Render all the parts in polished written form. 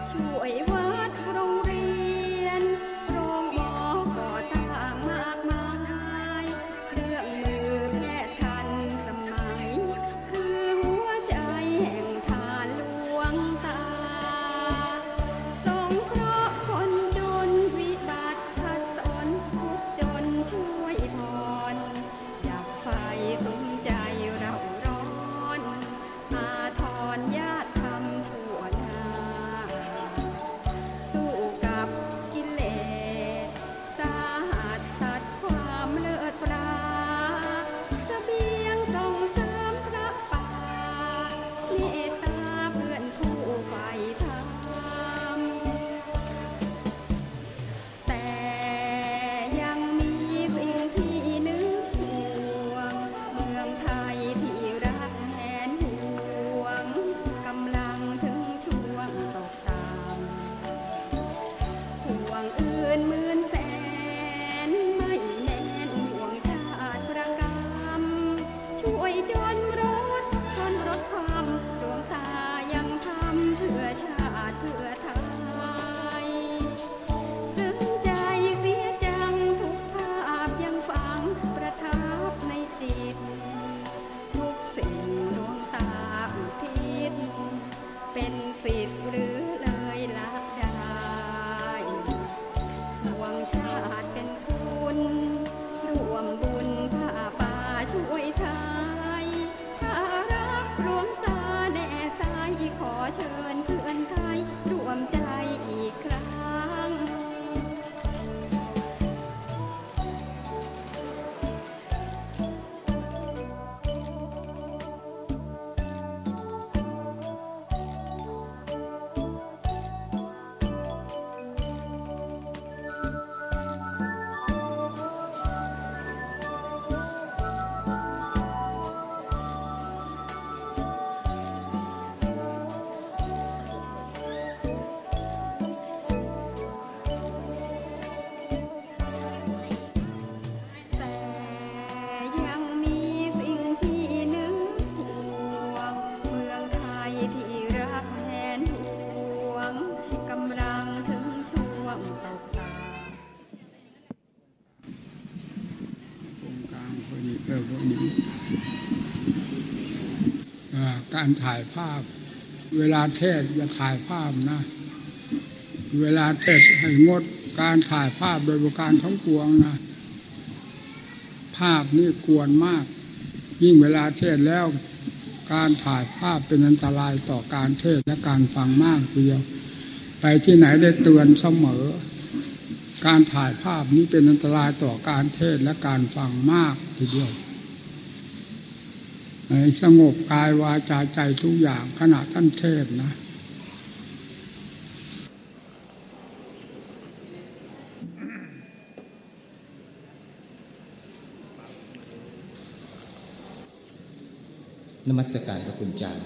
ช่วยวัดโรงเรียนโรงหมอก่อสร้างมากมายเครื่องมือแพทย์ทันสมัยคือหัวใจแห่งทานหลวงตาสงเคราะห์คนจนวิบัติขัดสนทุกจนช่วยผ่อนดับไฟสุมใจเราร้อนอาทรญาติธรรมทั่วหน้าสู้กับกิเลสสาหัสตัดความเลิศปราเสบียงส่งเสริมพระป่าเมตตาเพื่อนผู้ใฝ่ธรรมแต่ยังมีสิ่งที่นึกห่วงเมืองไทยที่รักแหนห่วงกำลังถึงช่วงตกต่ำห่วงอื่นหมื่นแสนไม่แน่นห่วงชาติประกำช่วยจนรถชนรถความดวงตายังทำเพื่อชาติเพื่อไทยซึ้งใจเสียจังทุกภาพยังฝังประทับในจิตทุกสิ่งดวงตาอุทิศเป็นสิทธิ์หรือเลยละได้ห่วงชาติเป็นทุนร่วมบุญผ้าป่าช่วยไทยถ้ารักหลวงตาแน่สายขอเชิญเพื่อนไทยรวมใจอีกครั้งแต่ยังมีสิ่งที่นึกห่วงเมืองไทยที่รักแหนห่วงกำลังถึงช่วงตกต่ตรงกลางพอดีพอดีการถ่ายภาพเวลาเทศอย่าถ่ายภาพนะเวลาเทศให้งดการถ่ายภาพโดยประการทั้งปวงนะภาพนี่กวนมากยิ่งเวลาเทศแล้วการถ่ายภาพเป็นอันตรายต่อการเทศและการฟังมากทีเดียวไปที่ไหนได้เตือนเสมอการถ่ายภาพนี้เป็นอันตรายต่อการเทศและการฟังมากทีเดียวสงบกายวาจาใจทุกอย่างขณะท่านเทศนะนมัสการพระคุณเจ้า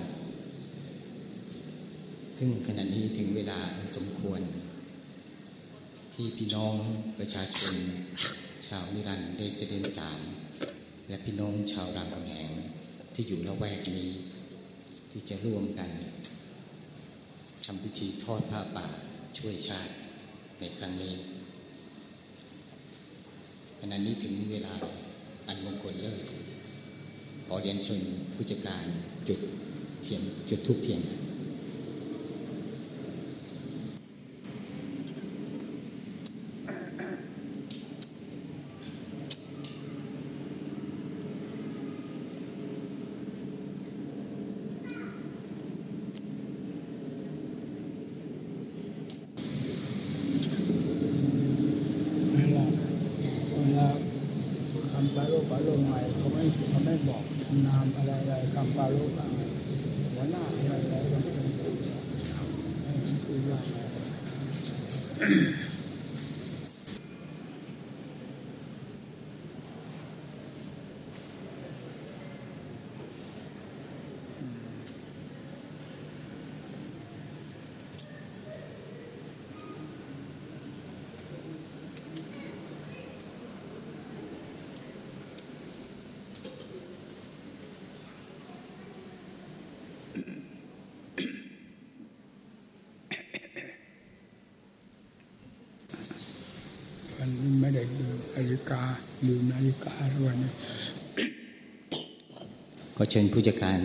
ซึ่งขณะนี้ถึงเวลาสมควรที่พี่น้องประชาชนชาวนิรันดร์ได้เสด็จสารและพี่น้องชาวรามคำแหงที่อยู่ละแวกนี้ที่จะร่วมกันทำพิธีทอดผ้าป่าช่วยชาติในครั้งนี้ขณะนี้ถึงเวลาอันมงคลเลิศขอเรียนเชิญผู้จัดการจุดเทียนจุดธูปเทียนคำปาโลใหม่เขาไม่บอกนามอะไรคำปาโลอะไรหัวหน้าอะไรก็ไม่รู้คือว่านาฬิกาดูนาฬิกาวันนี้ก็เชิญผู้จัดการ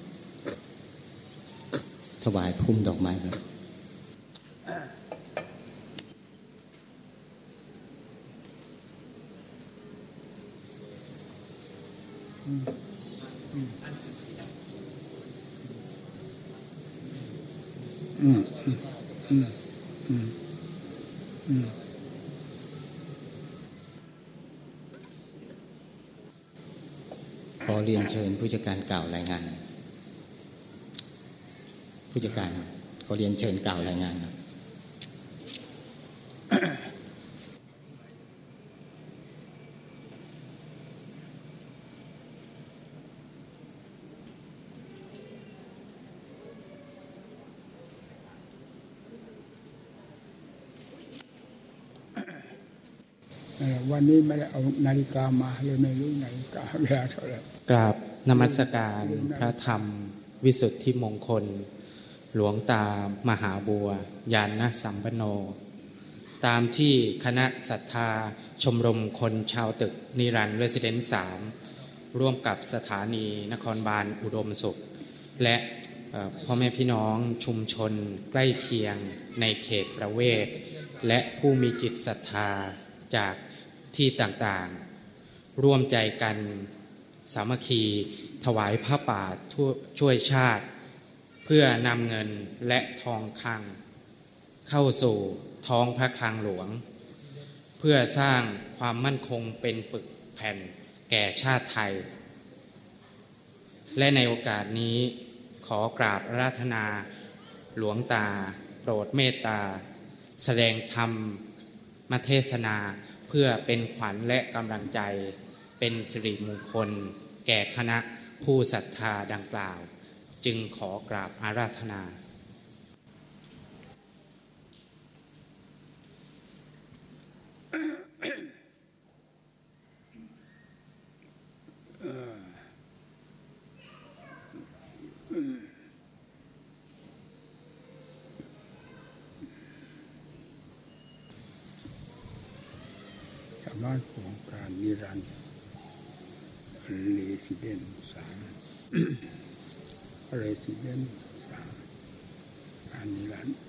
ถวายพุ่มดอกไม้ครับขอเรียนเชิญผู้จัดการกล่าวรายงานผู้จัดการขอเรียนเชิญกล่าวรายงานครับวันนี้ไม่ได้เอานาฬิกามาเลยไม่รู้นาฬิกาเวลาเท่าไหร่กราบนมัสการพระธรรมวิสุทธิมงคลหลวงตามหาบัวยานสัมปันโนตามที่คณะศรัทธาชมรมคนชาวตึกนิรันดร์เรสซิเดนซ์3ร่วมกับสถานีนครบาลอุดมสุขและพ่อแม่พี่น้องชุมชนใกล้เคียงในเขตประเวศและผู้มีจิตศรัทธาจากที่ต่างๆร่วมใจกันสามัคคีถวายผ้าป่าช่วยชาติเพื่อนำเงินและทองคลังเข้าสู่ท้องพระคลังหลวงเพื่อสร้างความมั่นคงเป็นปึกแผ่นแก่ชาติไทยและในโอกาสนี้ขอกราบอาราธนาหลวงตาโปรดเมตตาแสดงธรรมเทศนาเพื่อเป็นขวัญและกำลังใจเป็นสิริมงคลแก่คณะผู้ศรัทธาดังกล่าวจึงขอกราบอาราธนาบ้านโครงการนิรันดร์เรสซิเดนซ์3เรสซิเดนซ์3การนิรันดร์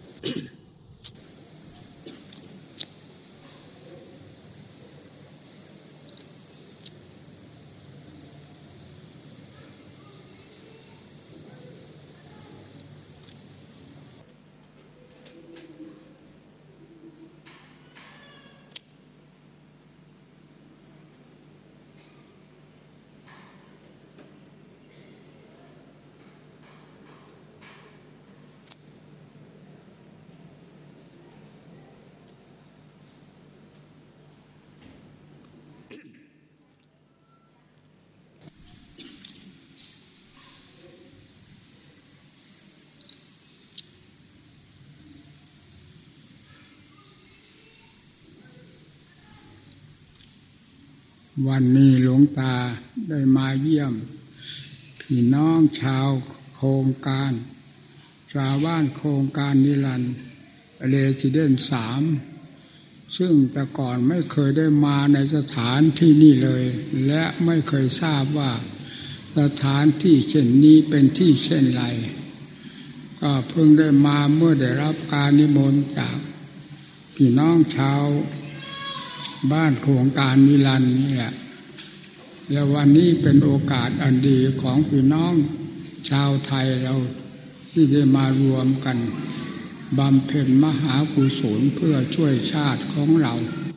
วันนี้หลวงตาได้มาเยี่ยมพี่น้องชาวโครงการชาวบ้านโครงการนิรันดร์เรสซิเดนซ์3ซึ่งแต่ก่อนไม่เคยได้มาในสถานที่นี้เลยและไม่เคยทราบว่าสถานที่เช่นนี้เป็นที่เช่นไรก็เพิ่งได้มาเมื่อได้รับการนิมนต์จากพี่น้องชาวบ้านโครงการนิรันดร์นี่แหละและวันนี้เป็นโอกาสอันดีของพี่น้องชาวไทยเราที่ได้มารวมกันบำเพ็ญมหากุศลเพื่อช่วยชาติของเรา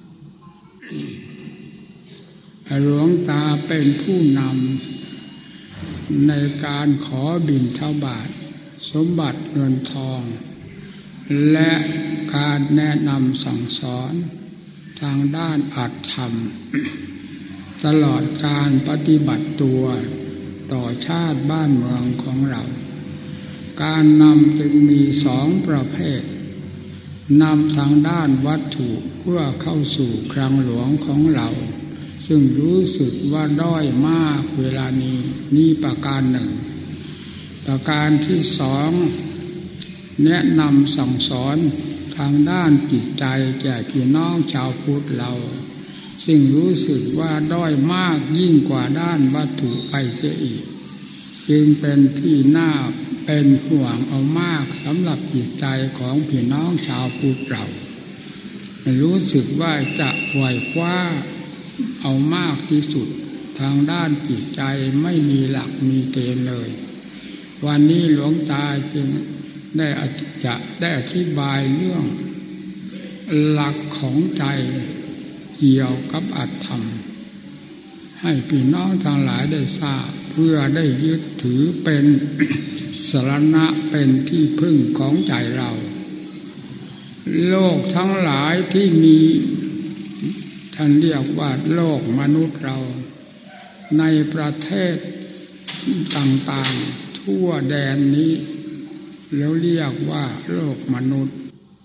หลวงตาเป็นผู้นำในการขอบิณฑบาตสมบัติเงินทองและการแนะนำสั่งสอนทางด้านอัตธรรมตลอดการปฏิบัติตัวต่อชาติบ้านเมืองของเราการนำจึงมี2ประเภทนำทางด้านวัตถุเพื่อเข้าสู่คลังหลวงของเราซึ่งรู้สึกว่าด้อยมากเวลานี้ประการหนึ่งประการที่2แนะนำสั่งสอนทางด้านจิตใจแก่พี่น้องชาวพุทธเราซึ่งรู้สึกว่าด้อยมากยิ่งกว่าด้านวัตถุไปเสียอีกจึงเป็นที่น่าเป็นห่วงเอามากสำหรับจิตใจของพี่น้องชาวพุทธเรารู้สึกว่าจะไหวคว้าเอามากที่สุดทางด้านจิตใจไม่มีหลักมีเกณฑ์เลยวันนี้หลวงตาจึงได้อธิบายเรื่องหลักของใจเกี่ยวกับอัตธรรมให้พี่น้องทั้งหลายได้ทราบเพื่อได้ยึดถือเป็นสรณะเป็นที่พึ่งของใจเราโลกทั้งหลายที่มีท่านเรียกว่าโลกมนุษย์เราในประเทศต่างๆทั่วแดนนี้แล้วเรียกว่าโลกมนุษย์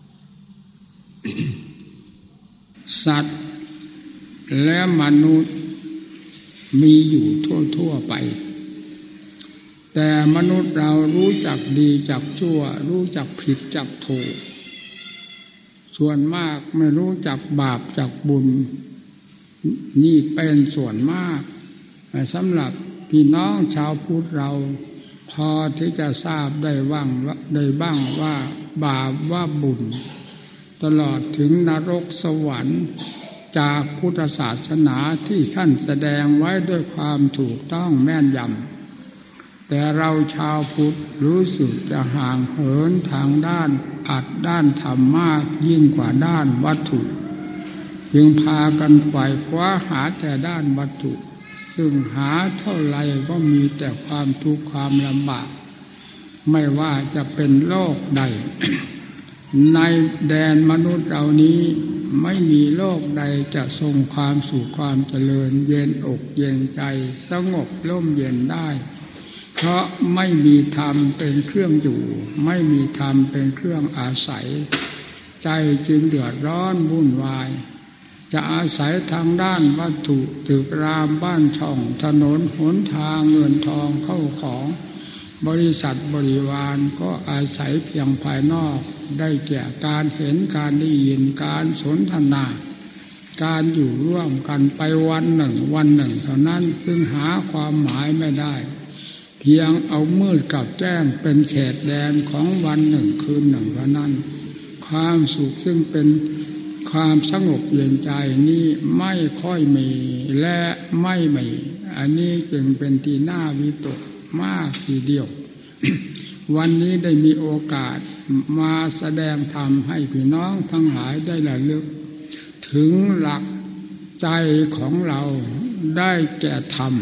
สัตว์และมนุษย์มีอยู่ทั่วๆไปแต่มนุษย์เรารู้จักดีจักชั่วรู้จักผิดจักถูกส่วนมากไม่รู้จักบาปจักบุญนี่เป็นส่วนมากสำหรับพี่น้องชาวพุทธเราพอที่จะทราบได้บ้างว่าบาปว่าบุญตลอดถึงนรกสวรรค์จากพุทธศาสนาที่ท่านแสดงไว้ด้วยความถูกต้องแม่นยำแต่เราชาวพุทธรู้สึกจะห่างเหินทางด้านอัดด้านธรรมมากยิ่งกว่าด้านวัตถุจึงพากันไขว่คว้าหาแต่ด้านวัตถุซึ่งหาเท่าไรก็มีแต่ความทุกข์ความลำบากไม่ว่าจะเป็นโลกใด ในแดนมนุษย์เรานี้ไม่มีโลกใดจะทรงความสุขความเจริญเย็นอกเย็นใจสงบร่มเย็นได้เพราะไม่มีธรรมเป็นเครื่องอยู่ไม่มีธรรมเป็นเครื่องอาศัยใจจึงเดือดร้อนวุ่นวายจะอาศัยทางด้านวัตถุตึกรามบ้านช่องถนนหนทางเงินทองเข้าของบริษัทบริวารก็อาศัยเพียงภายนอกได้แก่การเห็นการได้ยินการสนทนาการอยู่ร่วมกันไปวันหนึ่งเท่านั้นซึ่งหาความหมายไม่ได้เพียงเอามืดกับแจ้งเป็นเขตแดนของวันหนึ่งคืนหนึ่งเท่านั้นความสุขซึ่งเป็นความสงบเย็นใจนี้ไม่ค่อยมีและไม่มีอันนี้จึงเป็นที่น่าวิตกมากทีเดียว วันนี้ได้มีโอกาสมาแสดงธรรมให้พี่น้องทั้งหลายได้ระลึกถึงหลักใจของเราได้แก่ธรรม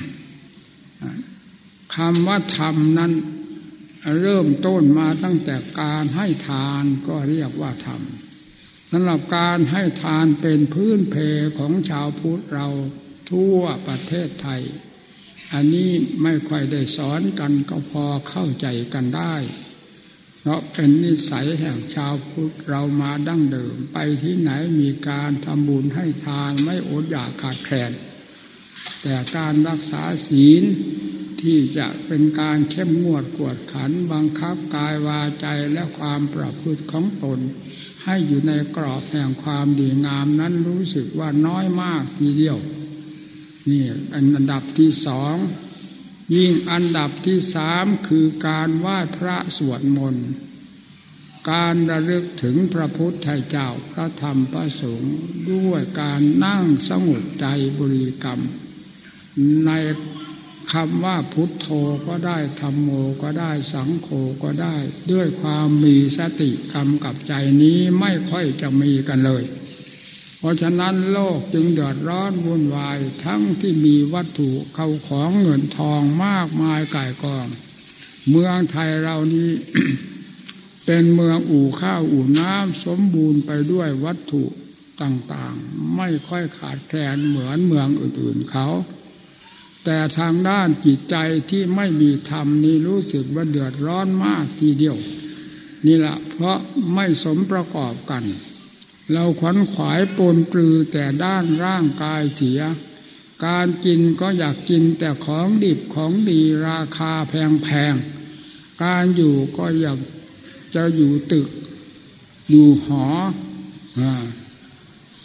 คำว่าธรรมนั้นเริ่มต้นมาตั้งแต่การให้ทานก็เรียกว่าธรรมสำหรับการให้ทานเป็นพื้นเพของชาวพุทธเราทั่วประเทศไทยอันนี้ไม่ค่อยได้สอนกันก็พอเข้าใจกันได้เพราะเป็นนิสัยแห่งชาวพุทธเรามาดั้งเดิมไปที่ไหนมีการทำบุญให้ทานไม่อดอยากขาดแคลนแต่การรักษาศีลที่จะเป็นการเข้มงวดกวดขันบังคับกายวาจาและความประพฤติของตนให้อยู่ในกรอบแห่งความดีงามนั้นรู้สึกว่าน้อยมากทีเดียวนี่อันดับที่สองยิ่งอันดับที่สามคือการไหว้พระสวดมนต์การระลึกถึงพระพุทธเจ้าพระธรรมพระสงฆ์ด้วยการนั่งสงบใจบริกรรมในคำว่าพุทโธก็ได้ธัมโมก็ได้สังโฆก็ได้ด้วยความมีสติกำกับใจนี้ไม่ค่อยจะมีกันเลยเพราะฉะนั้นโลกจึงเดือดร้อนวุ่นวายทั้งที่มีวัตถุเข้าของเงินทองมากมายก่ายกองเมืองไทยเรานี้ เป็นเมืองอู่ข้าวอู่น้ำสมบูรณ์ไปด้วยวัตถุต่างๆไม่ค่อยขาดแคลนเหมือนเมืองอื่นๆเขาแต่ทางด้านจิตใจที่ไม่มีธรรมนี้รู้สึกว่าเดือดร้อนมากทีเดียวนี่แหละเพราะไม่สมประกอบกันเราขวนขวายปนปลือแต่ด้านร่างกายเสียการกินก็อยากกินแต่ของดิบของดีราคาแพงๆการอยู่ก็อยากจะอยู่ตึกอยู่หอ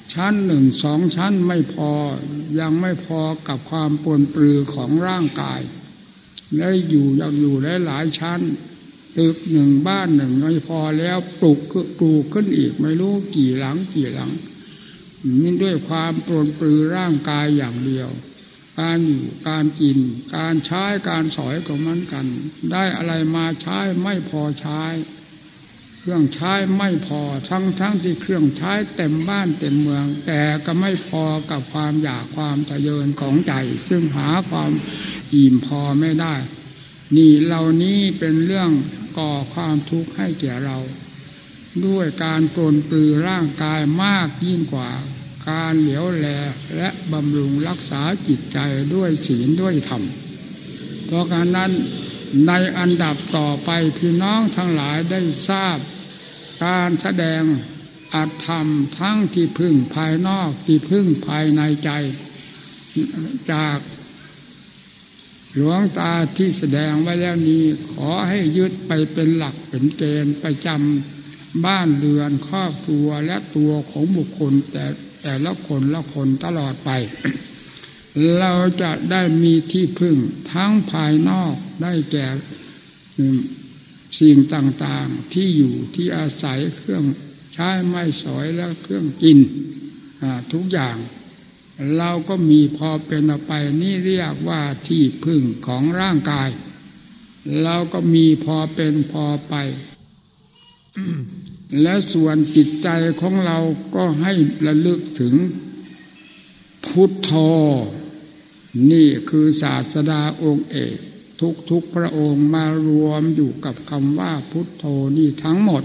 ชั้นหนึ่งสองชั้นไม่พอยังไม่พอกับความปรนปรือของร่างกายและอยากอยู่หลายชั้นตึกหนึ่งบ้านหนึ่งไม่พอแล้วปลูกขึ้นอีกไม่รู้กี่หลังนี่ด้วยความปรนปรือร่างกายอย่างเดียวการอยู่การกินการใช้การสอยก็เหมือนกันได้อะไรมาใช้ไม่พอใช้เครื่องใช้ไม่พอทั้งที่เครื่องใช้เต็มบ้านเต็มเมืองแต่ก็ไม่พอกับความอยากความทะเยอของใจซึ่งหาความอิ่มพอไม่ได้นี่เหล่านี้เป็นเรื่องก่อความทุกข์ให้แก่เราด้วยการปรนปรือร่างกายมากยิ่งกว่าการเหลียวแลและบำรุงรักษาจิตใจด้วยศีลด้วยธรรมเพราะการนั้นในอันดับต่อไปพี่น้องทั้งหลายได้ทราบการแสดงอัตธรรมทั้งที่พึ่งภายนอกที่พึ่งภายในใจจากหลวงตาที่แสดงไว้แล้วนี้ขอให้ยึดไปเป็นหลักเป็นเกณฑ์ประจำบ้านเรือนครอบครัวและตัวของบุคคลแต่ละคนตลอดไป เราจะได้มีที่พึ่งทั้งภายนอกได้แก่สิ่งต่างๆที่อยู่ที่อาศัยเครื่องใช้ไม้สอยและเครื่องกินทุกอย่างเราก็มีพอเป็นไปนี่เรียกว่าที่พึ่งของร่างกายเราก็มีพอเป็นพอไป และส่วนจิตใจของเราก็ให้ระลึกถึงพุทโธนี่คือศาสดาองค์เอกทุกพระองค์มารวมอยู่กับคำว่าพุทโธนี่ทั้งหมด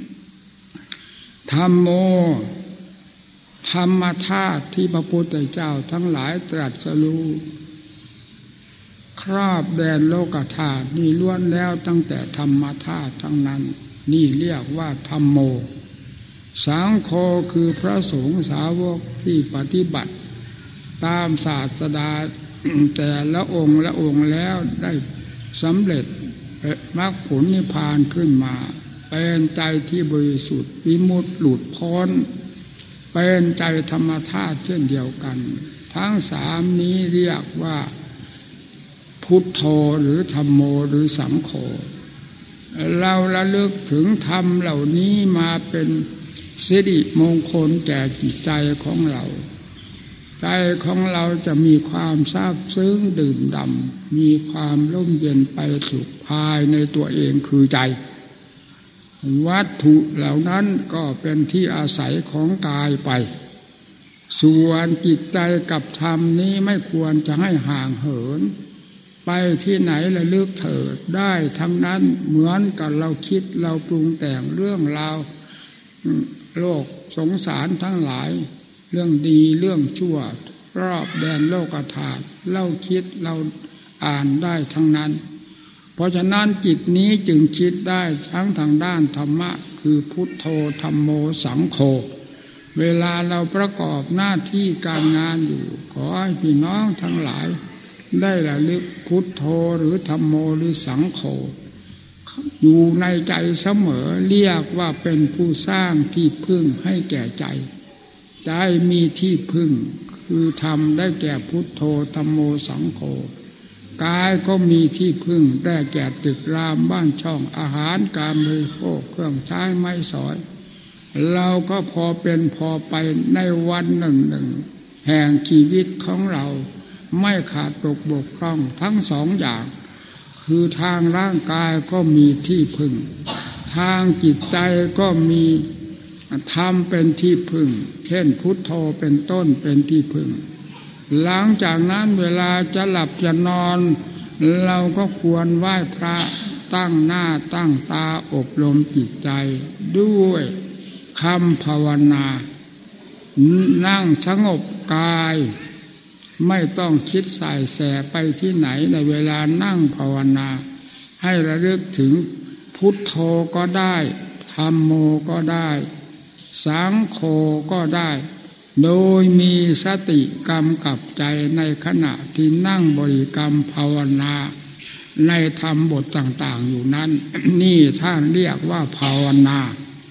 ธัมโมธรรมธาตุที่พระพุทธเจ้าทั้งหลายตรัสรู้ครอบแดนโลกธาตุนี่ล้วนแล้วตั้งแต่ธรรมธาตุทั้งนั้นนี่เรียกว่าธัมโมสังโฆคือพระสงฆ์สาวกที่ปฏิบัติตามศาสดา แต่ละองค์แล้วได้สำเร็จมรรคผลนิพพานขึ้นมาเป็นใจที่บริสุทธิ์วิมุตติหลุดพ้นเป็นใจธรรมธาตุเช่นเดียวกันทั้งสามนี้เรียกว่าพุทโธหรือธัมโมหรือสังโฆเราระลึกถึงธรรมเหล่านี้มาเป็นสิริมงคลแก่จิตใจของเราใจของเราจะมีความซาบซึ้งดื่มด่ำมีความร่มเย็นไปสุขภายในตัวเองคือใจวัตถุเหล่านั้นก็เป็นที่อาศัยของกายไปส่วนจิตใจกับธรรมนี้ไม่ควรจะให้ห่างเหินไปที่ไหนระลึกเถิดได้ทั้งนั้นเหมือนกับเราคิดเราปรุงแต่งเรื่องราวโลกสงสารทั้งหลายเรื่องดีเรื่องชั่วรอบแดนโลกธาตุเราคิดเราอ่านได้ทั้งนั้นเพราะฉะนั้นจิตนี้จึงคิดได้ทั้งทางด้านธรรมะคือพุทโธธัมโมสังโฆเวลาเราประกอบหน้าที่การงานอยู่ขอให้พี่น้องทั้งหลายได้ระลึกพุทโธหรือธัมโมหรือสังโฆอยู่ในใจเสมอเรียกว่าเป็นผู้สร้างที่พึ่งให้แก่ใจใจมีที่พึ่งคือธรรมได้แก่พุทโธธัมโมสังโฆกายก็มีที่พึ่งได้แก่ตึกรามบ้านช่องอาหารการบริโภคเครื่องใช้ไม้สอยเราก็พอเป็นพอไปในวันหนึ่งแห่งชีวิตของเราไม่ขาดตกบกพร่องทั้งสองอย่างคือทางร่างกายก็มีที่พึ่งทางจิตใจก็มีธรรมเป็นที่พึ่งเช่นพุทโธเป็นต้นเป็นที่พึ่งหลังจากนั้นเวลาจะหลับจะนอนเราก็ควรไหว้พระตั้งหน้าตั้งตาอบรมจิตใจด้วยคำภาวนานั่งสงบกายไม่ต้องคิดใส่แสไปที่ไหนในเวลานั่งภาวนาให้ระลึกถึงพุทโธก็ได้ธัมโมก็ได้สังโฆก็ได้โดยมีสติกำกับใจในขณะที่นั่งบริกรรมภาวนาในธรรมบทต่างๆอยู่นั้น นี่ท่านเรียกว่าภาวนา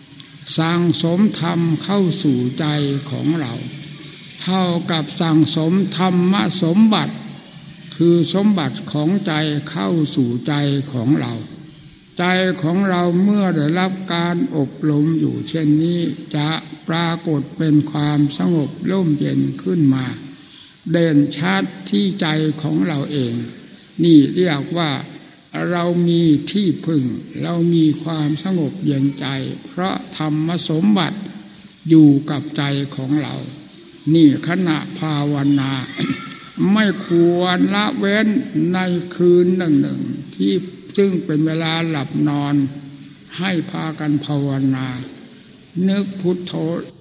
สั่งสมธรรมเข้าสู่ใจของเราเท่ากับสั่งสมธรรมสมบัติคือสมบัติของใจเข้าสู่ใจของเราใจของเราเมื่อได้รับการอบรมอยู่เช่นนี้จะปรากฏเป็นความสงบร่มเย็นขึ้นมาเด่นชัดที่ใจของเราเองนี่เรียกว่าเรามีที่พึ่งเรามีความสงบเย็นใจเพราะธรรมสมบัติอยู่กับใจของเรานี่ขณะภาวนา ไม่ควรละเว้นในคืนหนึ่งที่ซึ่งเป็นเวลาหลับนอนให้พากันภาวนานึกพุทโธ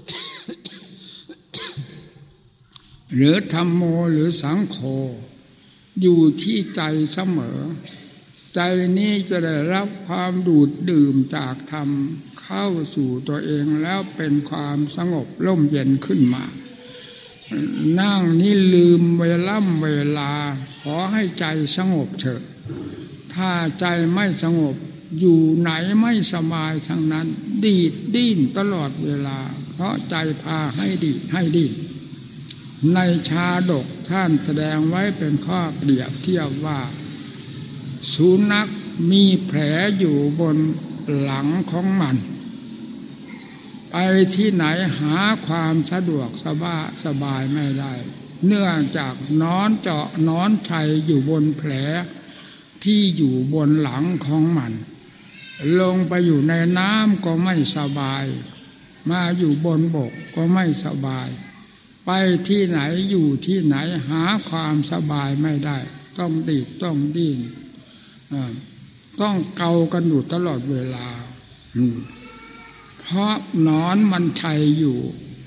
หรือธัมโมหรือสังโฆอยู่ที่ใจเสมอใจนี้จะได้รับความดูดดื่มจากธรรมเข้าสู่ตัวเองแล้วเป็นความสงบร่มเย็นขึ้นมานั่งนี่ลืมเวลาขอให้ใจสงบเถอะถ้าใจไม่สงบอยู่ไหนไม่สบายทั้งนั้นดีดดิ้นตลอดเวลาเพราะใจพาให้ดีดให้ดิ้นในชาดกท่านแสดงไว้เป็นข้อเปรียบเทียบว่าสุนัขมีแผลอยู่บนหลังของมันไปที่ไหนหาความสะดวกสบายไม่ได้เนื่องจากนอนเจาะนอนชัยอยู่บนแผลที่อยู่บนหลังของมันลงไปอยู่ในน้ำก็ไม่สบายมาอยู่บนบกก็ไม่สบายไปที่ไหนอยู่ที่ไหนหาความสบายไม่ได้ต้องดีดต้องดิ้นต้องเกากันอยู่ตลอดเวลาเพราะนอนมันชัยอยู่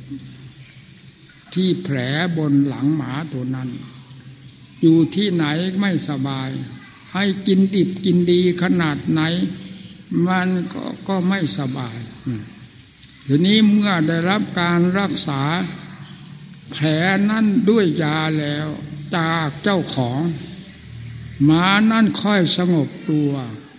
ที่แผลบนหลังหมาตัวนั้นอยู่ที่ไหนไม่สบายให้กินดิบกินดีขนาดไหนมันก็ไม่สบายทีนี้เมื่อได้รับการรักษาแผลนั้นด้วยยาแล้วจากเจ้าของหมานั่นค่อยสงบตัว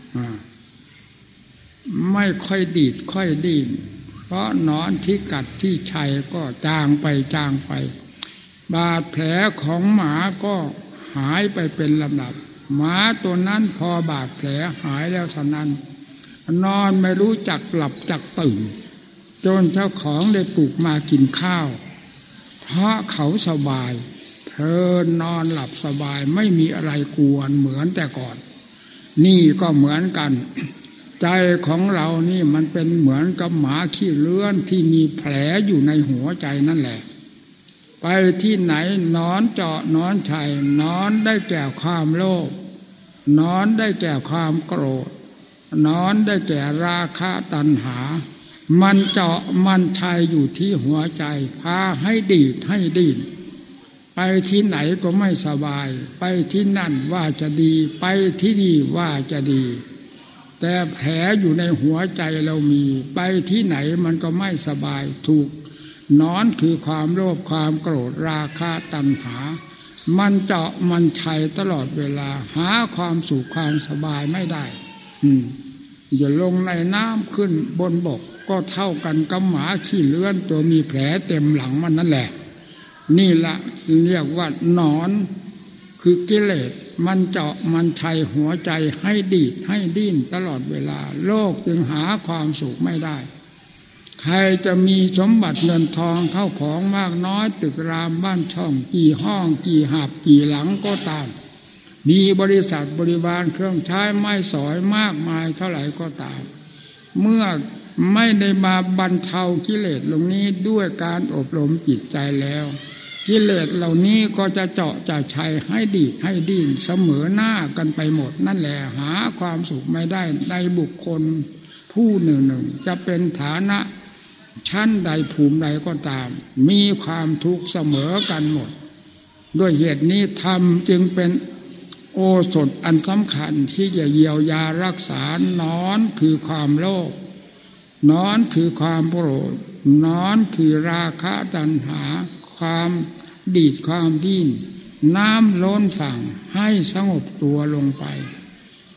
ไม่ค่อยดีดค่อยดิ้นเพราะหนอนที่กัดที่ชัยก็จางไปบาดแผลของหมาก็หายไปเป็นลำดับหมาตัวนั้นพอบาดแผลหายแล้วเท่านั้นนอนไม่รู้จักหลับจักตื่นจนเจ้าของได้ปลุกมากินข้าวเพราะเขาสบายเพลินนอนหลับสบายไม่มีอะไรกวนเหมือนแต่ก่อนนี่ก็เหมือนกันใจของเรานี่มันเป็นเหมือนกับหมาขี้เลื่อนที่มีแผลอยู่ในหัวใจนั่นแหละไปที่ไหนนอนเจาะนอนชัยนอนได้แก่ความโลภนอนได้แก่ความโกรธนอนได้แก่ราคะตัณหามันเจาะมันชัยอยู่ที่หัวใจพาให้ดีดให้ดิ้นไปที่ไหนก็ไม่สบายไปที่นั่นว่าจะดีไปที่นี่ว่าจะดีแต่แผลอยู่ในหัวใจเรามีไปที่ไหนมันก็ไม่สบายถูกนอนคือความโลภความโกรธราคะตัณหามันเจาะมันชัยตลอดเวลาหาความสุขความสบายไม่ได้อย่าลงในน้ำขึ้นบนบกก็เท่ากันกับหมาขี้เลื่อนตัวมีแผลเต็มหลังมันนั่นแหละนี่ละเรียกว่าหนอนคือกิเลสมันเจาะมันชัยหัวใจให้ดีดให้ดิ้นตลอดเวลาโลกจึงหาความสุขไม่ได้ใครจะมีสมบัติเงินทองเข้าของมากน้อยตึกรามบ้านช่องกี่ห้องกี่หับกี่หลังก็ตามมีบริษัทบริวารเครื่องใช้ไม้สอยมากมายเท่าไหร่ก็ตามเมื่อไม่ได้มาบรรเทากิเลสเหล่านี้ด้วยการอบรมจิตใจแล้วกิเลสเหล่านี้ก็จะเจาะจะชัยให้ดีดให้ดิ้นเสมอหน้ากันไปหมดนั่นแหละหาความสุขไม่ได้ในบุคคลผู้หนึ่งจะเป็นฐานะชั้นใดภูมิใดก็ตามมีความทุกข์เสมอกันหมดด้วยเหตุนี้ธรรมจึงเป็นโอสถอันสำคัญที่จะเยียวยารักษานอนคือความโลภนอนคือความโกรธนอนคือราคะตัณหาความดีดความดิ้นน้ำล้นฝั่งให้สงบตัวลงไป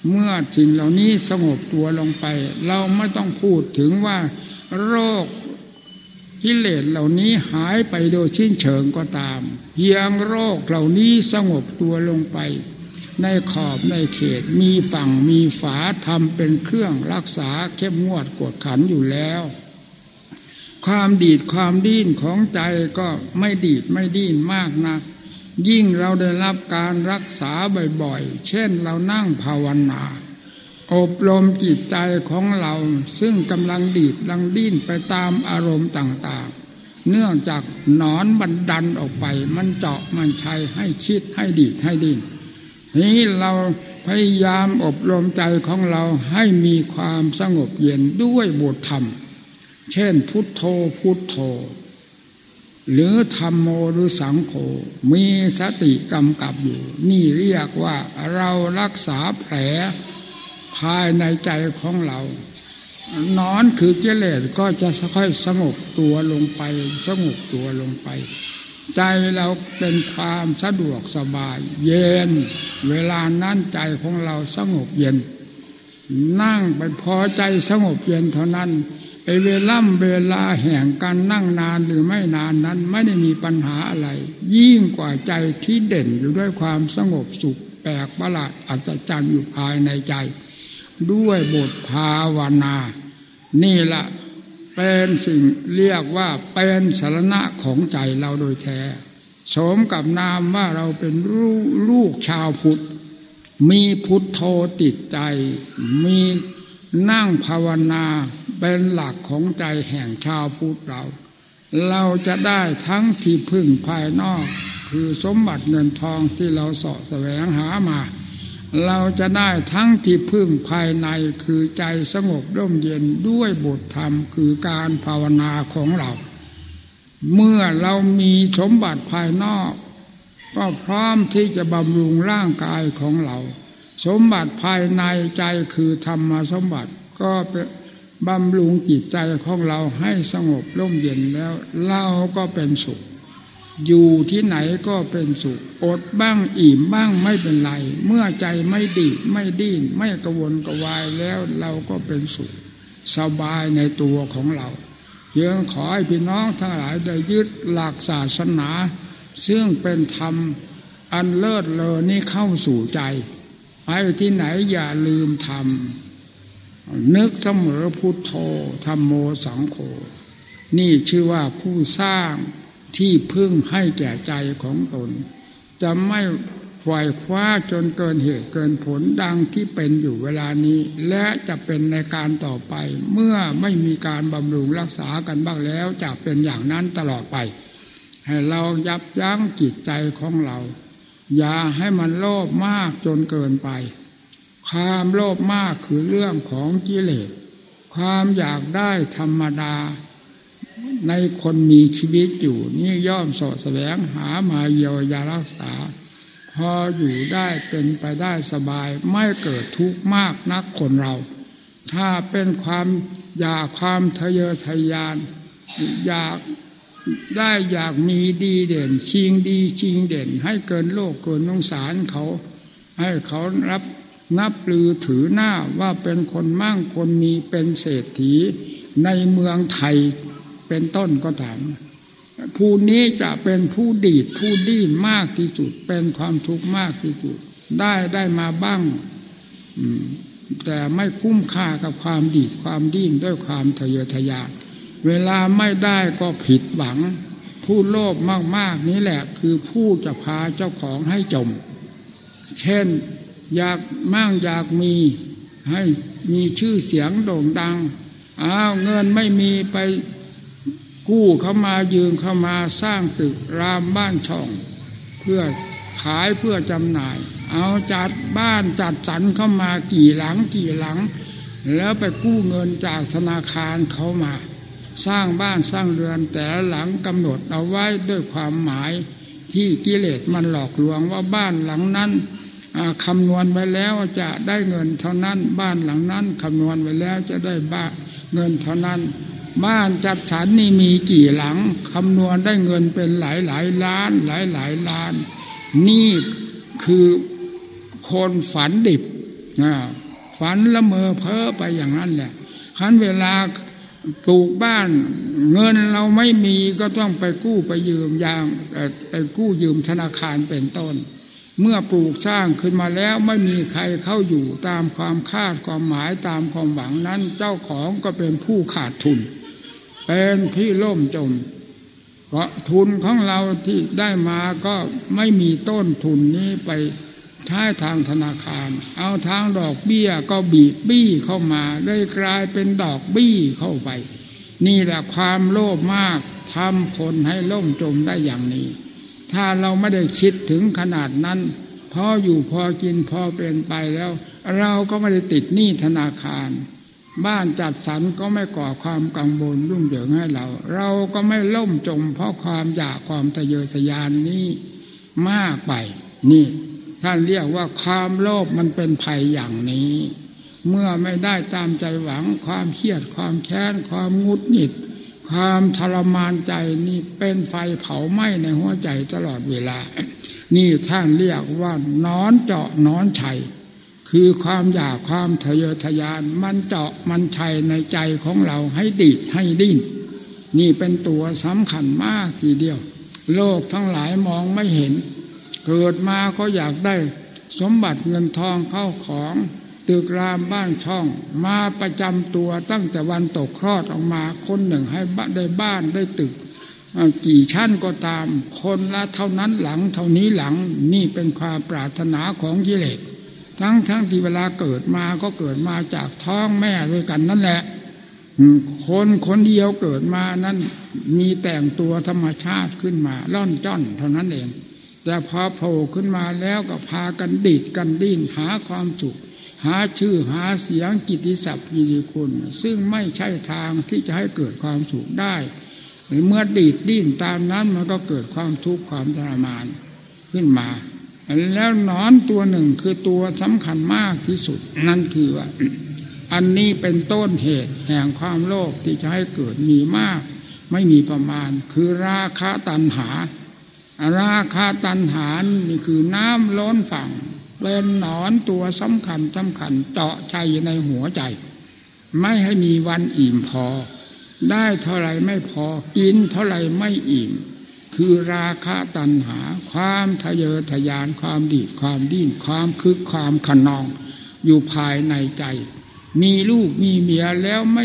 เมื่อสิ่งเหล่านี้สงบตัวลงไปเราไม่ต้องพูดถึงว่าโรคกิเลสเหล่านี้หายไปโดยสิ้นเชิงก็ตามเพียงโรคเหล่านี้สงบตัวลงไปในขอบในเขตมีฝั่งมีฝาทำเป็นเครื่องรักษาเข้มงวดกวดขันอยู่แล้วความดีดความดิ้นของใจก็ไม่ดีดไม่ดิ้นมากนักยิ่งเราได้รับการรักษาบ่อยๆเช่นเรานั่งภาวนาอบรมจิตใจของเราซึ่งกำลังดีดกำลังดิ้นไปตามอารมณ์ต่างๆเนื่องจากหนอนบันดันออกไปมันเจาะมันชัยให้คิดให้ดีดให้ดิ้นนี้เราพยายามอบรมใจของเราให้มีความสงบเย็นด้วยบทธรรมเช่นพุทโธพุทโธหรือธัมโมหรือสังโฆมีสติกำกับอยู่นี่เรียกว่าเรารักษาแผลภายในใจของเรานอนคือกิเลสก็จะค่อยสงบตัวลงไปสงบตัวลงไปใจเราเป็นความสะดวกสบายเย็นเวลานั้นใจของเราสงบเย็นนั่งไปพอใจสงบเย็นเท่านั้นเวลาแห่งการนั่งนานหรือไม่นานนั้นไม่ได้มีปัญหาอะไรยิ่งกว่าใจที่เด่นอยู่ด้วยความสงบสุขแปลกประหลาดอัศจรรย์อยู่ภายในใจด้วยบทภาวนานี่ละเป็นสิ่งเรียกว่าเป็นสรณะของใจเราโดยแท้สมกับนามว่าเราเป็นลูกชาวพุทธมีพุทโธติดใจมีนั่งภาวนาเป็นหลักของใจแห่งชาวพุทธเราจะได้ทั้งที่พึ่งภายนอกคือสมบัติเงินทองที่เราเสาะแสวงหามาเราจะได้ทั้งที่พึ่งภายในคือใจสงบร่มเย็นด้วยบทธรรมคือการภาวนาของเราเมื่อเรามีสมบัติภายนอกก็พร้อมที่จะบำรุงร่างกายของเราสมบัติภายในใจคือธรรมสมบัติก็บำรุงจิตใจของเราให้สงบร่มเย็นแล้วเราก็เป็นสุขอยู่ที่ไหนก็เป็นสุขอดบ้างอิ่มบ้างไม่เป็นไรเมื่อใจไม่ดีไม่ดิ้นไม่กระวนกระวายแล้วเราก็เป็นสุขสบายในตัวของเรายังขอให้พี่น้องทั้งหลายได้ยึดหลักศาสนาซึ่งเป็นธรรมอันเลิศเลอนี้เข้าสู่ใจไปที่ไหนอย่าลืมธรรมนึกเสมอพุทโธธัมโมสังโฆนี่ชื่อว่าผู้สร้างที่พึ่งให้แก่ใจของตนจะไม่ไขว่คว้าจนเกินเหตุเกินผลดังที่เป็นอยู่เวลานี้และจะเป็นในการต่อไปเมื่อไม่มีการบำรุงรักษากันบ้างแล้วจะเป็นอย่างนั้นตลอดไปให้เรายับยั้งจิตใจของเราอย่าให้มันโลภมากจนเกินไปความโลภมากคือเรื่องของกิเลสความอยากได้ธรรมดาในคนมีชีวิตอยู่นี่ย่อมเสาะแสวงหามาเยียวยารักษาพออยู่ได้เป็นไปได้สบายไม่เกิดทุกข์มากนักคนเราถ้าเป็นความอยากความทะเยอทะยานอยากได้อยากมีดีเด่นชิงดีชิงเด่นให้เกินโลกเกินสงสารเขาให้เขานับลือถือหน้าว่าเป็นคนมั่งคนมีเป็นเศรษฐีในเมืองไทยเป็นต้นก็ตามผู้นี้จะเป็นผู้ดีดผู้ดิ้นมากที่สุดเป็นความทุกข์มากที่สุดได้มาบ้างแต่ไม่คุ้มค่ากับความดีดความดิ้นด้วยความทะเยอทะยานเวลาไม่ได้ก็ผิดหวังผู้โลภมากๆนี้แหละคือผู้จะพาเจ้าของให้จมเช่นอยากมั่งอยากมีให้มีชื่อเสียงโด่งดังเงินไม่มีไปกู้เข้ามายืมเข้ามาสร้างตึกรามบ้านช่องเพื่อขายเพื่อจำหน่ายเอาจัดบ้านจัดสรรเข้ามากี่หลังแล้วไปกู้เงินจากธนาคารเขามาสร้างบ้านสร้างเรือนแต่หลังกำหนดเอาไว้ด้วยความหมายที่กิเลสมันหลอกลวงว่าบ้านหลังนั้นคำนวณไว้แล้วจะได้เงินเท่านั้นบ้านหลังนั้นคำนวณไว้แล้วจะได้เงินเท่านั้นบ้านจัดสรรนี่มีกี่หลังคำนวณได้เงินเป็นหลายล้านหลายล้านนี่คือคนฝันดิบฝันละเมอเพ้อไปอย่างนั้นแหละคันเวลาปลูกบ้านเงินเราไม่มีก็ต้องไปกู้ไปยืมไปกู้ยืมธนาคารเป็นต้นเมื่อปลูกสร้างขึ้นมาแล้วไม่มีใครเข้าอยู่ตามความคาดความหมายตามความหวังนั้นเจ้าของก็เป็นผู้ขาดทุนเป็นที่ล่มจมเพราะทุนของเราที่ได้มาก็ไม่มีต้นทุนนี้ไปใช้ทางธนาคารเอาทางดอกเบี้ยก็บีบบี้เข้ามาได้กลายเป็นดอกบี้เข้าไปนี่แหละความโลภมากทำคนให้ล่มจมได้อย่างนี้ถ้าเราไม่ได้คิดถึงขนาดนั้นพออยู่พอกินพอเป็นไปแล้วเราก็ไม่ได้ติดหนี้ธนาคารบ้านจัดสรรก็ไม่ก่อความกังวลรุ่งเรืองให้เราก็ไม่ล่มจมเพราะความอยากความทะเยอทะยานนี้มากไปนี่ท่านเรียกว่าความโลภมันเป็นภัยอย่างนี้เมื่อไม่ได้ตามใจหวังความเครียดความแค้นความงุดหงิดความทรมานใจนี่เป็นไฟเผาไหม้ในหัวใจตลอดเวลานี่ท่านเรียกว่านอนเจาะนอนชัยคือความอยากความทะเยอทะยานมันเจาะมันชัยในใจของเราให้ดิดให้ดิ้นนี่เป็นตัวสำคัญมากทีเดียวโลกทั้งหลายมองไม่เห็นเกิดมาก็อยากได้สมบัติเงินทองเข้าของตึกรามบ้านช่องมาประจำตัวตั้งแต่วันตกคลอดออกมาคนหนึ่งให้ได้บ้านได้ตึกกี่ชั้นก็ตามคนละเท่านั้นหลังเท่านี้หลังนี่เป็นความปรารถนาของกิเลสทั้งที่เวลาเกิดมาก็เกิดมาจากท้องแม่ด้วยกันนั่นแหละคนเดียวเกิดมานั้นมีแต่งตัวธรรมชาติขึ้นมาล่อนจ้อนเท่านั้นเองแต่พอโผล่ขึ้นมาแล้วก็พากันดิดกันดิ้นหาความสุขหาชื่อหาเสียงกิตติศัพท์กิติคุณซึ่งไม่ใช่ทางที่จะให้เกิดความสุขได้เมื่อดิดดิ้นตามนั้นมันก็เกิดความทุกข์ความทรมานขึ้นมาแล้วหนอนตัวหนึ่งคือตัวสำคัญมากที่สุดนั่นคือว่าอันนี้เป็นต้นเหตุแห่งความโลภที่จะให้เกิดมีมากไม่มีประมาณคือราคะตัณหาราคะตัณหานี่คือน้ำล้นฝั่งเป็นหนอนตัวสำคัญเจาะใจในหัวใจไม่ให้มีวันอิ่มพอได้เท่าไรไม่พอกินเท่าไรไม่อิ่มคือราคะตัณหาความทะเยอทะยานความดีดความดิ้นความคึกความขนองอยู่ภายในใจมีลูกมีเมียแล้วไม่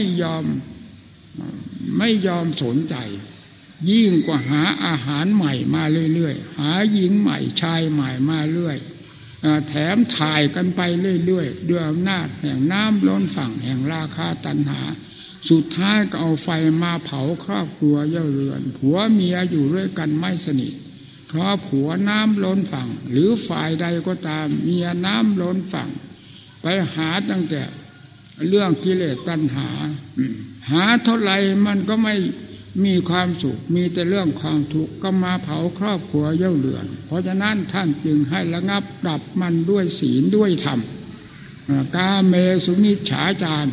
ยอมสนใจยิ่งกว่าหาอาหารใหม่มาเรื่อยๆหาหญิงใหม่ชายใหม่มาเรื่อยแถมถ่ายกันไปเรื่อยๆด้วยอำนาจแห่งน้ำล้นฝั่งแห่งราคะตัณหาสุดท้ายก็เอาไฟมาเผาครอบครัวเย่าเรือนผัวเมียอยู่ด้วยกันไม่สนิทเพราะผัวน้ำล้นฝั่งหรือฝ่ายใดก็ตามเมียน้ำล้นฝั่งไปหาตั้งแต่เรื่องกิเลสตัณหาหาเท่าไรมันก็ไม่มีความสุขมีแต่เรื่องความทุกข์ก็มาเผาครอบครัวเย่าเรือนเพราะฉะนั้นท่านจึงให้ระงับดับมันด้วยศีลด้วยธรรมกาเมสุมิจฉาจาร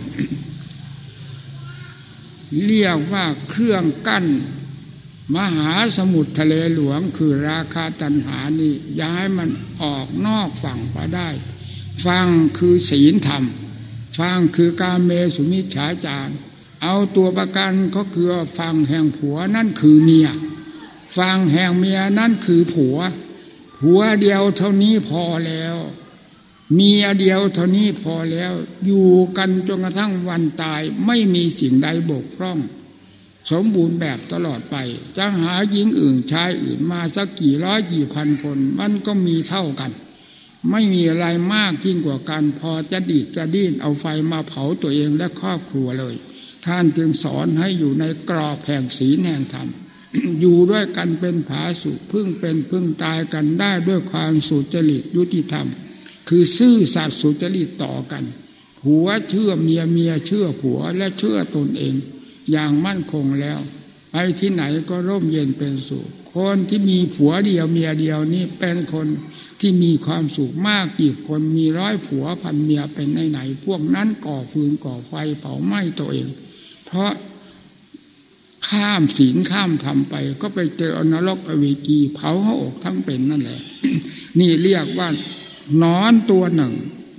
เรียกว่าเครื่องกั้นมหาสมุทรทะเลหลวงคือราคะตัณหานี่อย่าให้มันออกนอกฝั่งไปได้ฟังคือศีลธรรมฟังคือกาเมสุมิจฉาจารเอาตัวประกันก็คือฟังแห่งผัวนั่นคือเมียฟังแห่งเมียนั่นคือผัวเดียวเท่านี้พอแล้วเมียเดียวเท่านี้พอแล้วอยู่กันจนกระทั่งวันตายไม่มีสิ่งใดบกพร่องสมบูรณ์แบบตลอดไปจะหาหญิงอื่นชายอื่นมาสักกี่ร้อยกี่พันคนมันก็มีเท่ากันไม่มีอะไรมากยิ่งกว่ากันพอจะดีดจะดิ้นเอาไฟมาเผาตัวเองและครอบครัวเลยท่านจึงสอนให้อยู่ในกรอบแห่งศีลแห่งธรรม อยู่ด้วยกันเป็นผาสุกพึ่งเป็นพึ่งตายกันได้ด้วยความสุจริตยุติธรรมคือซื่อสัตย์สุจริตต่อกันผัวเชื่อเมียเมียเชื่อผัวและเชื่อตนเองอย่างมั่นคงแล้วไปที่ไหนก็ร่มเย็นเป็นสุขคนที่มีผัวเดียวเมียเดียวนี่เป็นคนที่มีความสุขมากกี่คนมี100 ผัวพันเมียเป็นไหนพวกนั้นก่อฟืนก่อไฟเผาไหม้ตัวเองเพราะข้ามศีลข้ามธรรมไปก็ไปเจอนรกอเวจีเผาหัวอกทั้งเป็นนั่นแหละ นี่เรียกว่านอนตัวหนึ่ง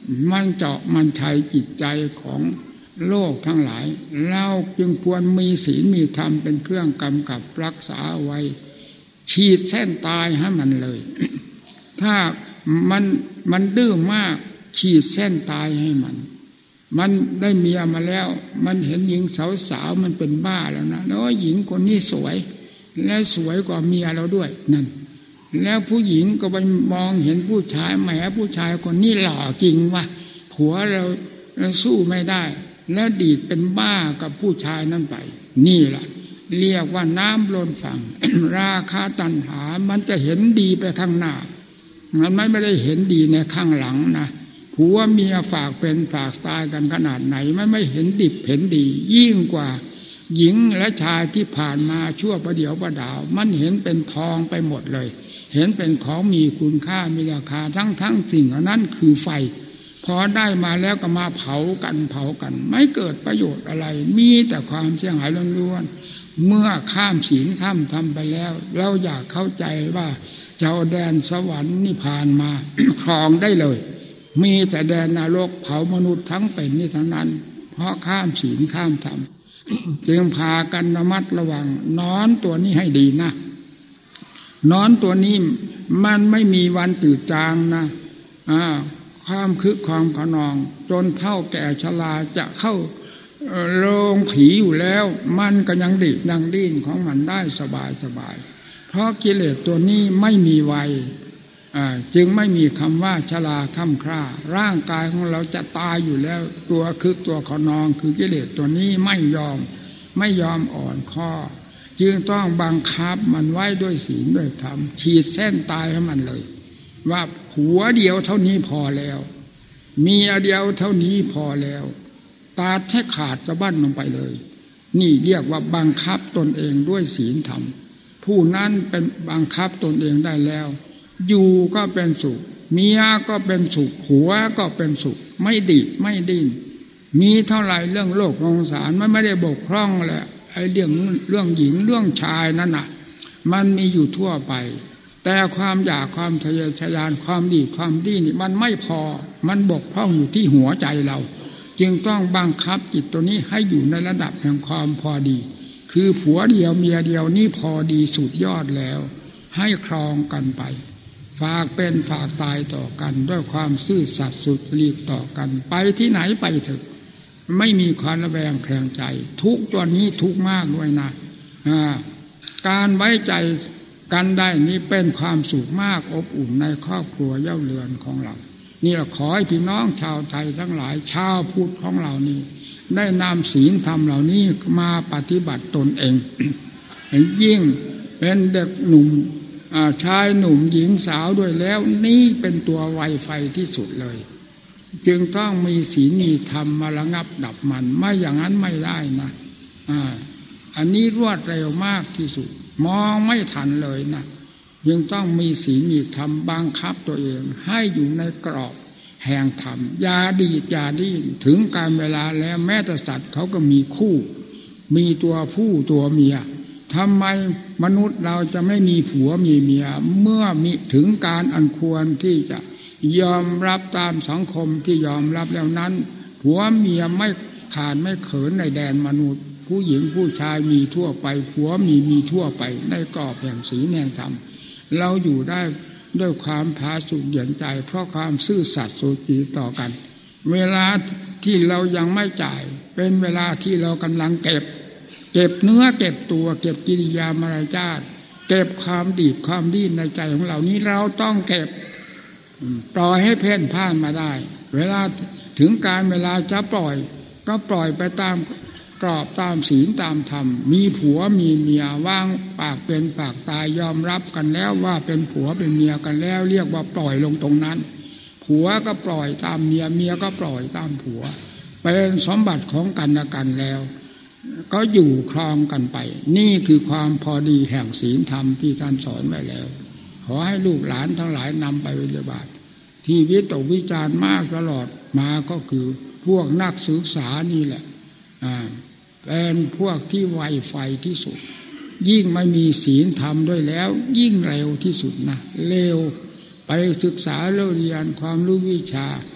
มันเจาะมันชัยจิตใจของโลกทั้งหลายเราจึงควรมีศีลมีธรรมเป็นเครื่องกำกับรักษาไว้ขีดเส้นตายให้มันเลย ถ้ามันดื้อมากขีดเส้นตายให้มันได้เมียมาแล้วมันเห็นหญิงสาวๆมันเป็นบ้าแล้วนะแล้วหญิงคนนี้สวยและสวยกว่าเมียเราด้วยนั่นแล้วผู้หญิงก็ไปมองเห็นผู้ชายแหมผู้ชายคนนี้หล่อจริงวะผัวเราสู้ไม่ได้แล้วดีดเป็นบ้ากับผู้ชายนั่นไปนี่แหละเรียกว่าน้ำล้นฝั่ง ราคะตัณหามันจะเห็นดีไปข้างหน้ามันไม่ได้เห็นดีในข้างหลังนะผัวเมียฝากเป็นฝากตายกันขนาดไหนไม่เห็นดิบเห็นดียิ่งกว่าหญิงและชายที่ผ่านมาชั่วประเดี๋ยวประดาวมันเห็นเป็นทองไปหมดเลยเห็นเป็นของมีคุณค่ามีราคาทั้งสิ่งเหล่านั้นคือไฟพอได้มาแล้วก็มาเผากันไม่เกิดประโยชน์อะไรมีแต่ความเสียหายล้วนๆเมื่อข้ามศีลข้ามธรรมไปแล้วเราอยากเข้าใจว่าเจ้าแดนสวรรค์นิพพานมา ครองได้เลยมีแต่แดนนรกเผามนุษย์ทั้งเป็นนี่ทั้งนั้นเพราะข้ามศีลข้ามธรรม จึงพากันระมัดระวังนอนตัวนี้ให้ดีนะนอนตัวนี้มันไม่มีวันตื่นจางนะความคึกความขนองจนเท่าแก่ชราจะเข้าโรงผีอยู่แล้วมันก็ยังดิบยังดิ้นของมันได้สบายเพราะกิเลสตัวนี้ไม่มีวัยจึงไม่มีคำว่าชราค่ำคร่าร่างกายของเราจะตายอยู่แล้วตัวคึกตัวขนองคือกิเลสตัวนี้ไม่ยอมอ่อนข้อจึงต้องบังคับมันไว้ด้วยศีลด้วยธรรมขีดเส้นตายให้มันเลยว่าผัวเดียวเท่านี้พอแล้วเมียเดียวเท่านี้พอแล้วตัดให้ขาดสะบั้นลงไปเลยนี่เรียกว่าบังคับตนเองด้วยศีลธรรมผู้นั้นเป็นบังคับตนเองได้แล้วอยู่ก็เป็นสุขเมียก็เป็นสุขผัวก็เป็นสุขไม่ดิบไม่ดิ้นมีเท่าไหร่เรื่องโลกสงสารมันไม่ได้บกพร่องแหละไอ้เรื่องหญิงเรื่องชายนั่นน่ะมันมีอยู่ทั่วไปแต่ความอยากความทะเยอทะยานความดีความดิ้นนี่มันไม่พอมันบกพร่องอยู่ที่หัวใจเราจึงต้องบังคับจิตตัวนี้ให้อยู่ในระดับแห่งความพอดีคือผัวเดียวเมียเดียวนี่พอดีสุดยอดแล้วให้ครองกันไปฝากเป็นฝากตายต่อกันด้วยความซื่อสัตย์สุจริตต่อกันไปที่ไหนไปเถอะไม่มีความระแวงแคลงใจทุกตัวนี้ทุกมากด้วยนะการไว้ใจกันได้นี้เป็นความสุขมากอบอุ่นในครอบครัวเย้าเรือนของเรานี่เราขอให้พี่น้องชาวไทยทั้งหลายชาวพุทธของเรานี่ได้นำศีลธรรมเหล่านี้มาปฏิบัติตนเอง ยิ่งเป็นเด็กหนุ่มชายหนุ่มหญิงสาวด้วยแล้วนี่เป็นตัวไวไฟที่สุดเลยจึงต้องมีศีลมีธรรมมาระงับดับมันไม่อย่างนั้นไม่ได้นะอันนี้รวดเร็วมากที่สุดมองไม่ทันเลยนะยังต้องมีศีลมีธรรมบังคับตัวเองให้อยู่ในกรอบแห่งธรรมอย่าดีดอย่าดิ้นถึงการเวลาแล้วแม้แต่สัตว์เขาก็มีคู่มีตัวผู้ตัวเมียทำไมมนุษย์เราจะไม่มีผัวมีเมียเมื่อมีถึงการอันควรที่จะยอมรับตามสังคมที่ยอมรับแล้วนั้นผัวเมียไม่ขาดไม่เขินในแดนมนุษย์ผู้หญิงผู้ชายมีทั่วไปผัวมีทั่วไปในกรอบแห่งศีลแห่งธรรมเราอยู่ได้ด้วยความผาสุกเย็นใจเพราะความซื่อสัตย์สุจริตต่อกันเวลาที่เรายังไม่จ่ายเป็นเวลาที่เรากำลังเก็บเนื้อเก็บตัวเก็บกิริยามารยาทเก็บความดีดความดิ้นในใจของเรานี้เราต้องเก็บปล่อยให้เพ่นพ่านมาได้เวลาถึงการเวลาจะปล่อยก็ปล่อยไปตามกรอบตามศีลตามธรรมมีผัวมีเมียวางปากเป็นปากตายยอมรับกันแล้วว่าเป็นผัวเป็นเมียกันแล้วเรียกว่าปล่อยลงตรงนั้นผัวก็ปล่อยตามเมียเมียก็ปล่อยตามผัวเป็นสมบัติของกันและกันแล้วก็อยู่ครองกันไปนี่คือความพอดีแห่งศีลธรรมที่ท่านสอนไว้แล้วขอให้ลูกหลานทั้งหลายนำไปปฏิบัติที่วิตกวิจารณ์มากตลอดมาก็คือพวกนักศึกษานี่แหละเป็นพวกที่ไวไฟที่สุดยิ่งไม่มีศีลธรรมด้วยแล้วยิ่งเร็วที่สุดนะเร็วไปศึกษาเรียนความรู้วิชา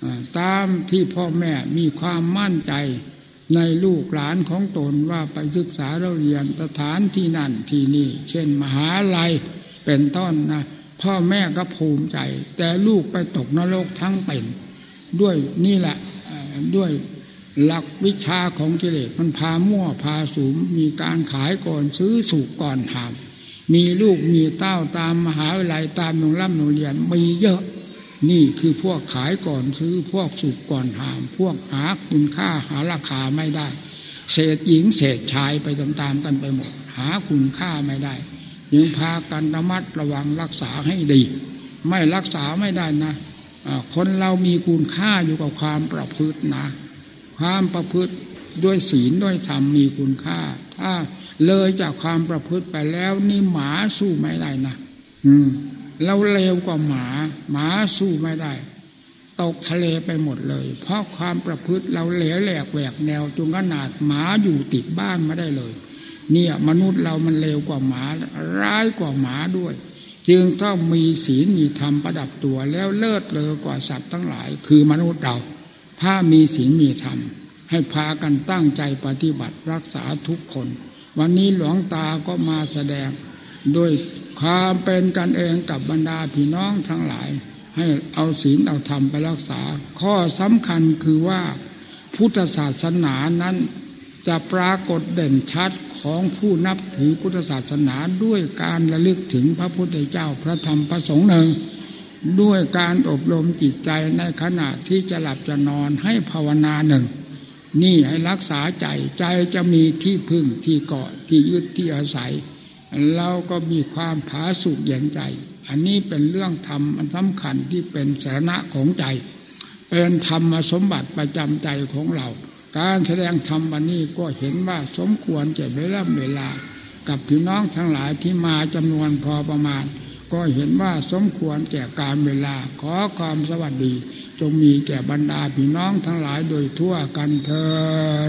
ตามที่พ่อแม่มีความมั่นใจในลูกหลานของตนว่าไปศึกษาเรียนสถานที่นั่นที่นี่เช่นมหาลัยเป็นต้นนะพ่อแม่ก็ภูมิใจแต่ลูกไปตกนรกทั้งเป็นด้วยนี่แหละด้วยหลักวิชาของกิเลสมันพามั่วพาสุมมีการขายก่อนซื้อสุกก่อนหามมีลูกมีเต้าตามมหาวิทยาลัยตามโรงเรียนมีเยอะนี่คือพวกขายก่อนซื้อพวกสุกก่อนหามพวกหาคุณค่าหาราคาไม่ได้เศษหญิงเศษชายไปตามๆกันไปหมดหาคุณค่าไม่ได้ยังพากันระมัดระวังรักษาให้ดีไม่รักษาไม่ได้นะคนเรามีคุณค่าอยู่กับความประพฤตินะความประพฤติด้วยศีลด้วยธรรมมีคุณค่าถ้าเลยจากความประพฤติไปแล้วนี่หมาสู้ไม่ได้นะเราเลวกว่าหมาสู้ไม่ได้ตกทะเลไปหมดเลยเพราะความประพฤติเราเหลวแหลกแหวกแนวจนขนาดหมาอยู่ติดบ้านไม่ได้เลยเนี่ยมนุษย์เรามันเลวกว่าหมาร้ายกว่าหมาด้วยจึงต้องมีศีลมีธรรมประดับตัวแล้วเลิศเลอกว่าสัตว์ทั้งหลายคือมนุษย์เราถ้ามีศีลมีธรรมให้พากันตั้งใจปฏิบัติรักษาทุกคนวันนี้หลวงตาก็มาแสดงโดยความเป็นกันเองกับบรรดาพี่น้องทั้งหลายให้เอาศีลเอาธรรมไปรักษาข้อสำคัญคือว่าพุทธศาสนานั้นจะปรากฏเด่นชัดของผู้นับถือพุทธศาสนาด้วยการระลึกถึงพระพุทธเจ้าพระธรรมพระสงฆ์หนึ่งด้วยการอบรมจิตใจในขณะที่จะหลับจะนอนให้ภาวนาหนึ่งนี่ให้รักษาใจจะมีที่พึ่งที่เกาะที่ยึดที่อาศัยเราก็มีความผาสุกเย็นใจอันนี้เป็นเรื่องธรรมอันสำคัญที่เป็นสาระของใจเป็นธรรมสมบัติประจำใจของเราการแสดงธรรมวันนี้ก็เห็นว่าสมควรแก่เวลากับพี่น้องทั้งหลายที่มาจำนวนพอประมาณก็เห็นว่าสมควรแก่การเวลาขอความสวัสดีจงมีแก่บรรดาพี่น้องทั้งหลายโดยทั่วกันเถิด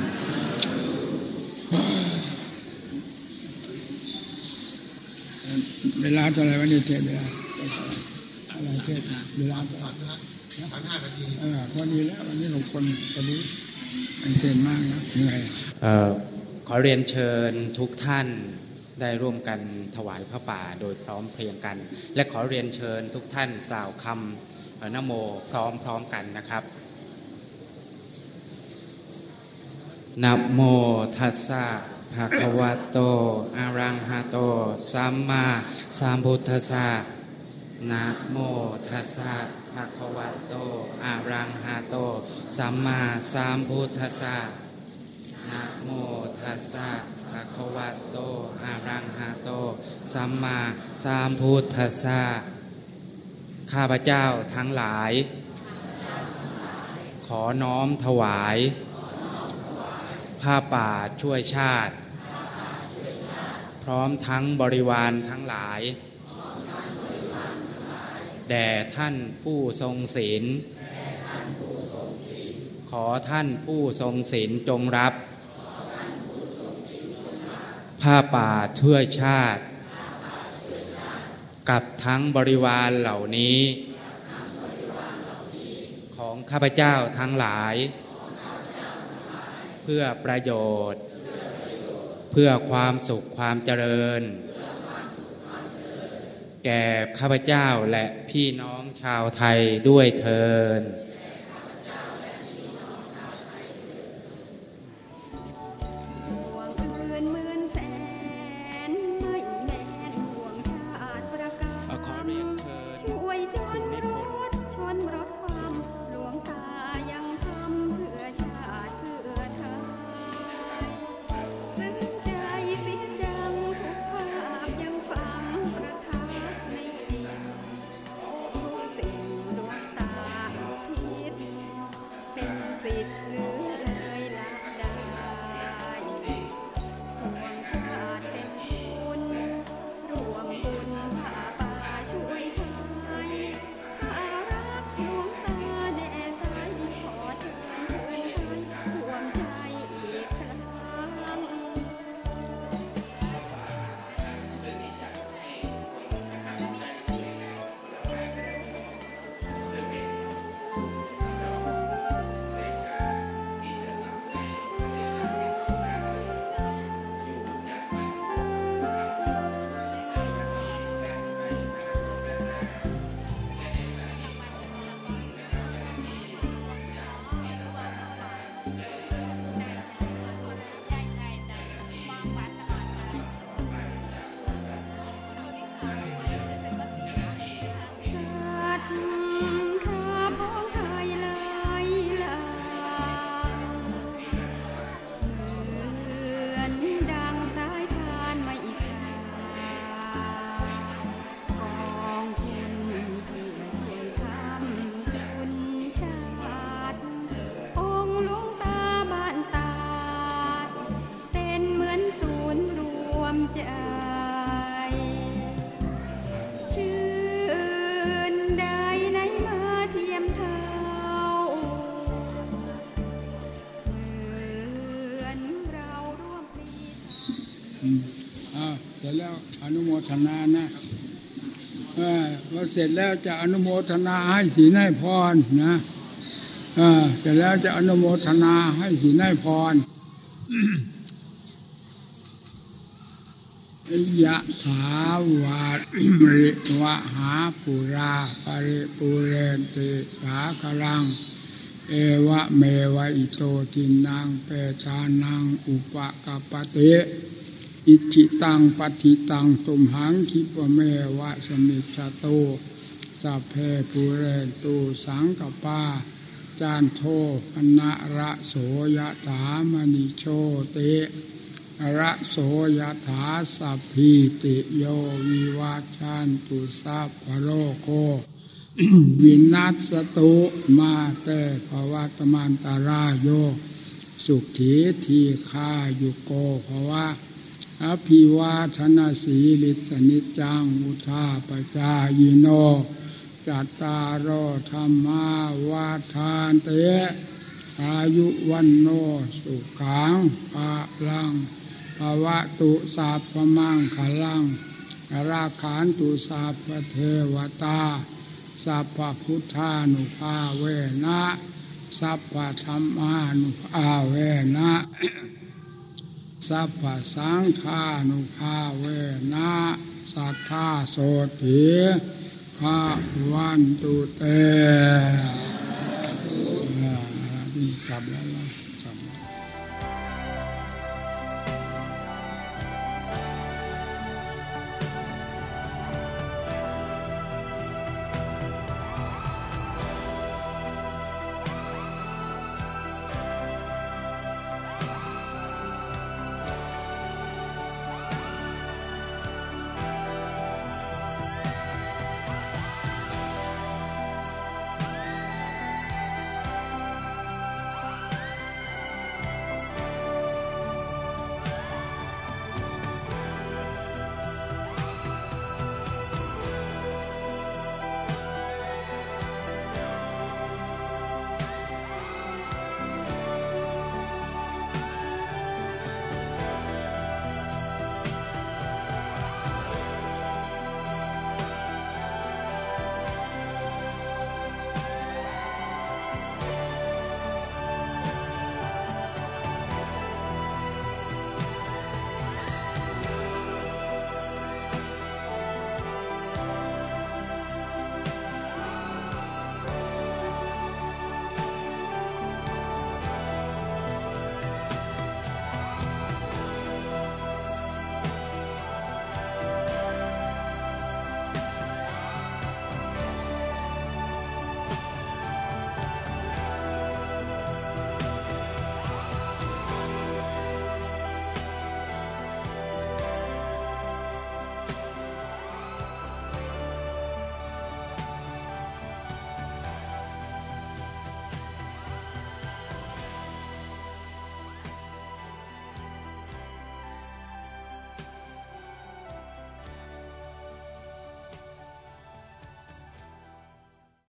เวลาเท่าไหร่วันนี้เทศเวลาอะไรเทศเวลา15 นาทีพอดีแล้ววันนี้หลวงคนตอนนี้มันเทศมากนะเหนื่อยขอเรียนเชิญทุกท่านได้ร่วมกันถวายพระป่าโดยพร้อมเพรียงกันและขอเรียนเชิญทุกท่านกล่าวคำนะโมพร้อมกันนะครับนะโมทัสสะภะคะวะโตอะระหะโตสัมมาสัมพุทธัสสะนะโมทัสสะภะคะวะโตอะระหะโตสัมมาสัมพุทธัสสะนะโมทัสสะภะคะวะโตอะระหะโตสัมมาสัมพุทธัสสะข้าพเจ้าทั้งหลายขอน้อมถวายผ้าป่าช่วยชาติพร้อมทั้งบริวารทั้งหลายแด่ท่านผู้ทรงศีลขอท่านผู้ทรงศีลจงรับผ้าป่าช่วยชาติกับทั้งบริวารเหล่านี้ของข้าพเจ้าทั้งหลายเพื่อประโยชน์เพื่อความสุขความเจริญแก่ข้าพเจ้าและพี่น้องชาวไทยด้วยเถิดทเสร็จแล้วอนุโมทนานะพอเสร็จแล้วจะอนุโมทนาให้ศีลให้พรนะเสร็จแล้วจะอนุโมทนาให้ศีลให้พรยะถาวาริวะหาปุราปริปุเรนติสาคลังเอวะเมวะอิโตทินังเปตานังอุปกัปปติอิจิตังปฏิตังตุมหังคิปเมวะสมิจฉโตสัพเพปุเรนตุสังกปาจานโทปนะระโสยถามณิโชติระโสยถาสัพพิติโยวิวัชชันตุสัพพโรโควินัสตุมาเตภวัตมันตรายโยสุขีทีฆายุโกภวะอภิวาทนาสีลิสนิจังอุทาปจายโนจัตตารโอธรรมาวาทานเตอายุวันโนสุขังภะลังภวะตุสัพพมังคลังราขันตุสัพพเทวตาสัพพพุทธานุภาเวนะสัพพธัมมานุภาเวนะสัพพสังฆานุภาเวนะสัทธาโสติภาวันตุเต